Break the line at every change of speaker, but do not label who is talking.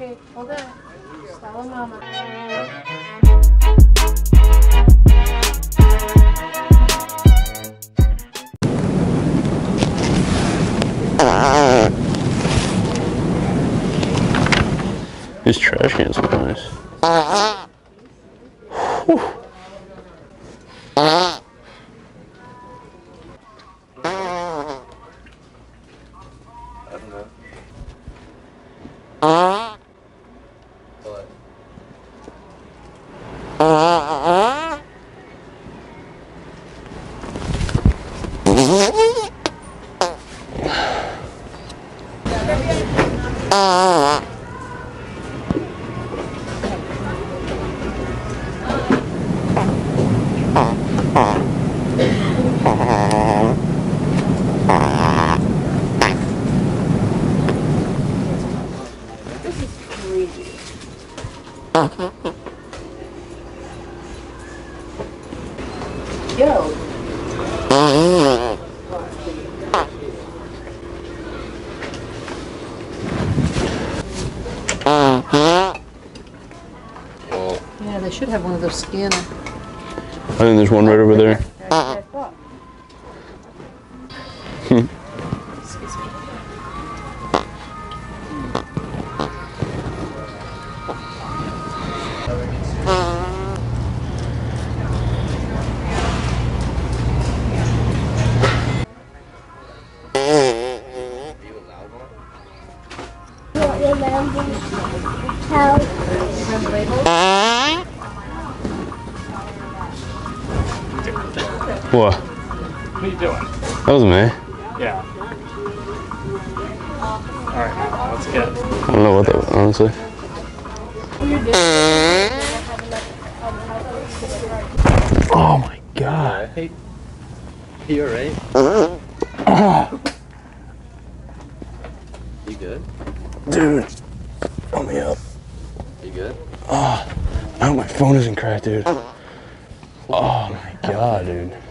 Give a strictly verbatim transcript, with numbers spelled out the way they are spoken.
Okay, hold on. Stella mama.
These trash cans are nice. Whew.
I don't know. What?
This is crazy. Yo. Yeah, they should have one of those scanners.
I think there's one right over there. Hmm.
Excuse me.
What?
What are you doing?
That was me.
Yeah. Alright, now let's get.
I don't know what that was, honestly. Oh my god.
Hey, you alright? You good?
Dude, help me up.
You good?
Oh, I hope my phone isn't cracked, dude. Oh my god, dude.